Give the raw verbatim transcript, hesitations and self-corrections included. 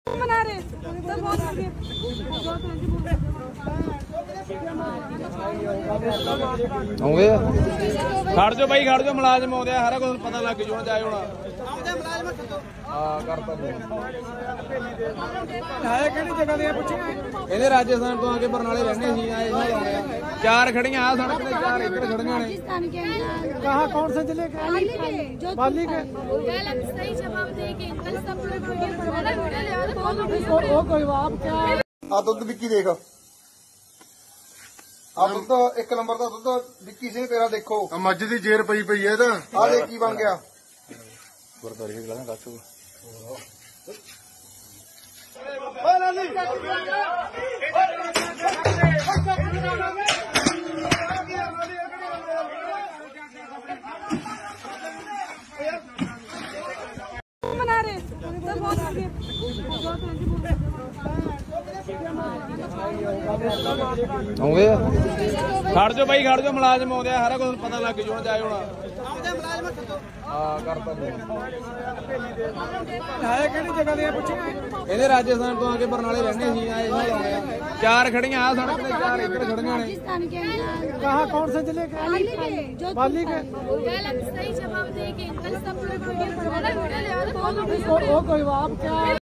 मना रहे होंगे खड़ जाओ भाई खड़ जाओ मुलाजम आउंदे आ सारा कुछ पता लग जूना जाए होना हाँ करता इहदे राजस्थान तो आके बरनाले रहने सी आए चार खड़ियां आ सड़क ते चार इधर खड़ियां ने कहाँ कौन से जिले के पाली के सही जवाब दे के अंकल सब वो कोई आप क्या आ दुध विक्की देख आ दुध एक नंबर का दुध विक्की सिंह तेरा देखो मझ की जेर पई पई है आ देख की बन गया मना रहे होंगे खड़ जाओ भाई खड़ जाओ मुलाजम आउंदे आ सारा कुछ पता लग जूना जाए होना हाँ करता इहदे राजस्थान तो आके बरनाले रहने सी आए चार खड़ियां आ सड़क ते चार इधर खड़ियां ने कहाँ कौन से जिले के पाली के सही जवाब दे के अंकल सब वो कोई आप क्या